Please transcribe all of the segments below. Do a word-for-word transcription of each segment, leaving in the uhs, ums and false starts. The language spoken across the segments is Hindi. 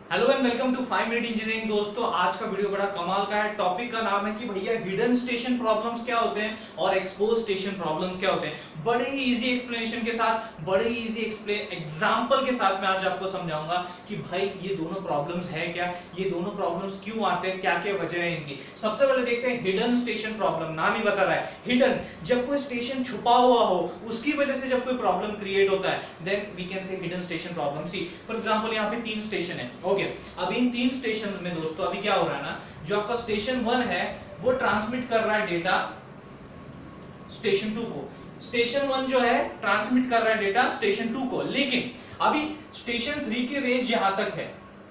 Hello and welcome to five minute engineering. दोस्तों आज का वीडियो बड़ा कमाल का है। टॉपिक का नाम है कि भैया हिडन स्टेशन प्रॉब्लम्स क्या होते हैं और एक्सपोज स्टेशन प्रॉब्लम्स क्या होते हैं। बड़े ही इजी एक्सप्लेनेशन के साथ, बड़े ही इजी एक्सप्लेन एग्जांपल के साथ मैं आज आपको समझाऊंगा कि भाई ये दोनों प्रॉब्लम्स है क्या, ये दोनों प्रॉब्लम्स क्यों आते हैं, क्या क्या वजह है इनकी। सबसे पहले देखते हैं हिडन स्टेशन प्रॉब्लम। नाम ही बता रहा है हिडन, जब कोई स्टेशन छुपा हुआ हो उसकी वजह से जब कोई प्रॉब्लम क्रिएट होता है then we can say hidden station problem. See for example यहाँ पे तीन स्टेशन है। ओके अब इन तीन स्टेशंस में दोस्तों अभी क्या हो रहा है ना, जो आपका स्टेशन वन है वो ट्रांसमिट कर रहा है डेटा स्टेशन टू को। स्टेशन वन जो है ट्रांसमिट कर रहा है डेटा स्टेशन टू को, लेकिन अभी स्टेशन थ्री की रेंज यहां तक है।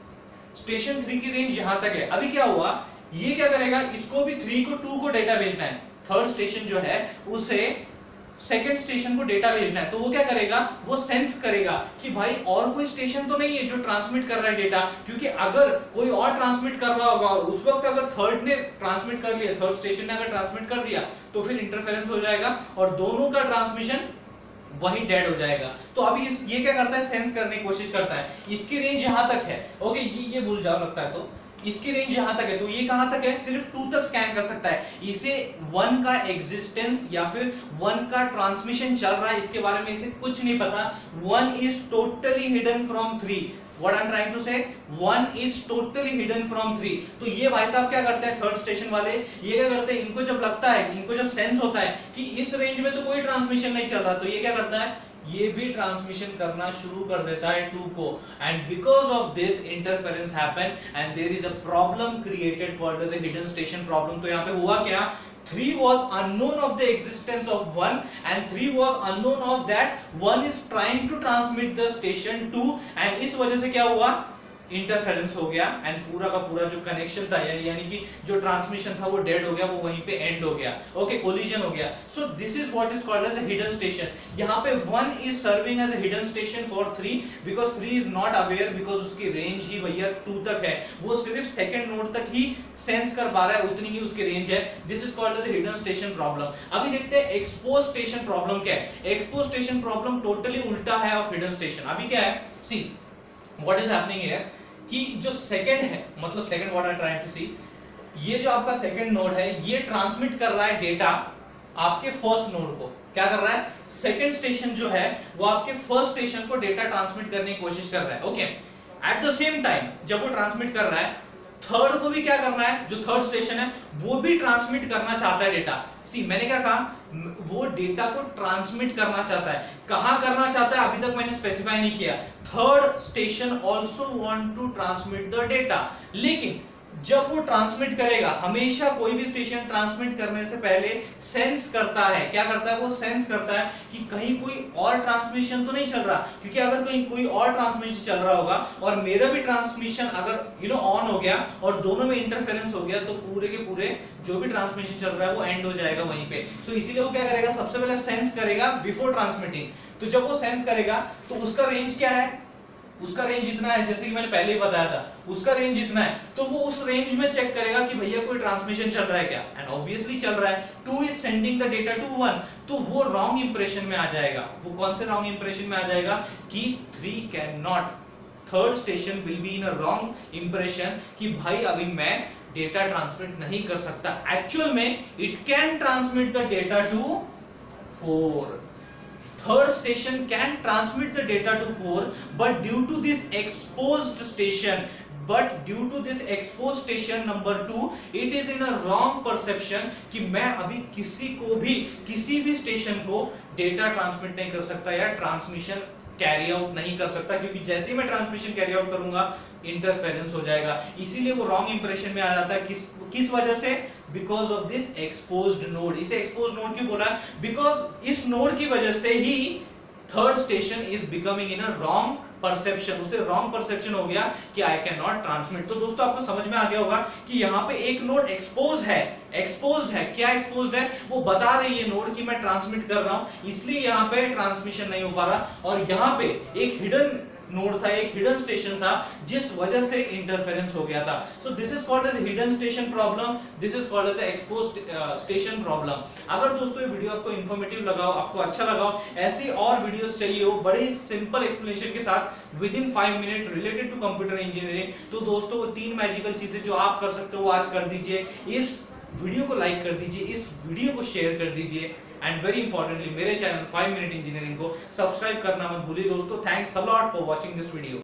स्टेशन थ्री की रेंज यहां तक है। अभी क्या हुआ, ये क्या करेगा, इसको भी थ्री को टू को डेटा भेजना है। थर्ड स्टेशन जो है उसे सेकंड स्टेशन को डेटा भेजना है, तो वो क्या करेगा, वो सेंस करेगा कि भाई और कोई स्टेशन तो नहीं है जो ट्रांसमिट कर रहा है डेटा। क्योंकि अगर कोई और ट्रांसमिट कर रहा होगा और उस वक्त अगर थर्ड ने ट्रांसमिट कर लिया, थर्ड स्टेशन ने अगर ट्रांसमिट कर दिया तो फिर इंटरफेरेंस हो जाएगा और दोनों का ट्रांसमिशन वही डेड हो जाएगा। तो अभी इस ये क्या करता है, सेंस करने की कोशिश करता है। इसकी रेंज यहां तक है। ओके ये ये भूल जाओ लगता है, तो इसकी रेंज यहां तक है, तो ये कहां तक है, सिर्फ टू तक स्कैन कर सकता है। इसे वन का एग्जिस्टेंस या फिर वन का ट्रांसमिशन चल रहा है इसके बारे में इसे कुछ नहीं पता। One is totally hidden from three. What I'm trying to say, one is totally hidden from three। तो ये भाई साहब क्या करते हैं, थर्ड स्टेशन वाले ये क्या करते हैं, इनको जब लगता है, इनको जब सेंस होता है कि इस रेंज में तो कोई ट्रांसमिशन नहीं चल रहा, तो ये क्या करता है, ये भी ट्रांसमिशन करना शुरू कर देता है टू को। And because of this interference happen and there is a problem created called as a hidden station problem. तो यहाँ पे हुआ क्या, three was unknown of the existence of one and three was unknown of that one is trying to transmit the station two, and इस वजह से क्या हुआ, इंटरफेरेंस हो गया एंड पूरा का पूरा जो कनेक्शन था यानी कि जो ट्रांसमिशन था वो डेड हो गया, वो वहीं पे एंड हो गया। ओके कोलिजन हो गया। So this is what is called as a hidden station. यहाँ पे one is serving as a hidden station for three because three is not aware, because उसकी रेंज ही भैया टू तक है, वो सिर्फ सेकंड नोड तक ही सेंस कर पा रहा है, उतनी ही उसकी रेंज है। This is called as a hidden station problem. अभी देखते हैं एक्सपोज स्टेशन प्रॉब्लम क्या है। एक्सपोज स्टेशन प्रॉब्लम टोटली उल्टा है ऑफ हिडन स्टेशन। अभी क्या है, see what is happening here कि जो सेकंड है, मतलब second what I am trying to see, ये जो आपका सेकंड नोड है ये ट्रांसमिट कर रहा है डेटा आपके फर्स्ट नोड को। क्या कर रहा है, सेकंड स्टेशन जो है वो आपके फर्स्ट स्टेशन को डेटा ट्रांसमिट करने की कोशिश कर रहा है। Okay at the same time जब वो ट्रांसमिट कर रहा है, थर्ड को भी क्या करना है, जो थर्ड स्टेशन है वो भी ट्रांसमिट करना चाहता है डेटा। सी मैंने क्या कहा, वो डेटा को ट्रांसमिट करना चाहता है। कहां करना चाहता है अभी तक मैंने स्पेसिफाई नहीं किया। Third station also want to transmit the data, लेकिन जब वो ट्रांसमिट करेगा, हमेशा कोई भी स्टेशन ट्रांसमिट करने से पहले सेंस करता है। क्या करता है, वो सेंस करता है कि कहीं कोई और ट्रांसमिशन तो नहीं चल रहा, क्योंकि अगर कहीं कोई और ट्रांसमिशन चल रहा होगा और मेरा भी ट्रांसमिशन अगर यू नो ऑन हो गया और दोनों में इंटरफेरेंस हो गया तो पूरे के पूरे जो भी ट्रांसमिशन चल रहा है वो एंड हो जाएगा वहीं पे। सो so, इसीलिए वो क्या करेगा, सबसे पहले सेंस करेगा बिफोर ट्रांसमिटिंग। तो जब वो सेंस करेगा तो उसका रेंज क्या है, उसका रेंज इतना है, जैसे कि मैंने पहले ही बताया था उसका रेंज इतना है, तो वो उस रेंज में चेक करेगा कि भैया कोई ट्रांसमिशन चल रहा है क्या, एंड ऑब्वियसली चल रहा है। Two is sending the data to one, तो वो रॉन्ग इंप्रेशन में आ जाएगा। वो कौन से रॉन्ग इंप्रेशन में आ जाएगा कि three can not, third station will be in a wrong impression कि भाई अभी मैं डेटा ट्रांसमिट नहीं कर सकता। एक्चुअल में it can transmit the data to four. Third station can transmit the data to four, but due to this exposed station, but due to this exposed station number two, it is in a wrong perception कि मैं अभी किसी को भी किसी भी स्टेशन को डेटा ट्रांसमिट नहीं कर सकता या ट्रांसमिशन कैरी आउट नहीं कर सकता, क्योंकि जैसे ही मैं ट्रांसमिशन कैरी आउट करूंगा इंटरफेरेंस हो जाएगा। इसीलिए वो रॉन्ग इंप्रेशन में आ जाता है। किस किस वजह से, because of this exposed node. इसे एक्सपोज्ड नोड क्यों बोला, बिकॉज इस नोड की वजह से ही third station is becoming in a wrong perception. उसे रॉन्ग परसेप्शन हो गया कि आई कैन नॉट ट्रांसमिट। तो दोस्तों आपको समझ में आ गया होगा कि यहाँ पे एक नोड एक्सपोज है, एक्सपोज्ड है। क्या एक्सपोज्ड है, वो बता रही है नोड कि मैं ट्रांसमिट कर रहा हूं, इसलिए यहाँ पे ट्रांसमिशन नहीं हो पा रहा। और यहाँ पे एक हिडन नोड था, एक हिडन स्टेशन था जिस वजह से इंटरफेरेंस हो गया था। So this is called as hidden station problem, this is called as exposed station problem. अगर दोस्तों ये वीडियो आपको इंफॉर्मेटिव लगा हो, आपको अच्छा लगा हो, ऐसी और वीडियोस चाहिए हो बड़े सिंपल एक्सप्लेनेशन के साथ within five minute related to computer engineering, तो दोस्तों वो तीन मैजिकल चीजें जो आप कर सकते हो वो आज कर दीजिए। इस वीडियो को लाइक कर दीजिए, इस वीडियो को शेयर कर दीजिए, एंड वेरी इंपॉर्टेंटली मेरे चैनल फाइव मिनट इंजीनियरिंग को सब्सक्राइब करना मत भूलिए दोस्तों। Thanks a lot for watching this video.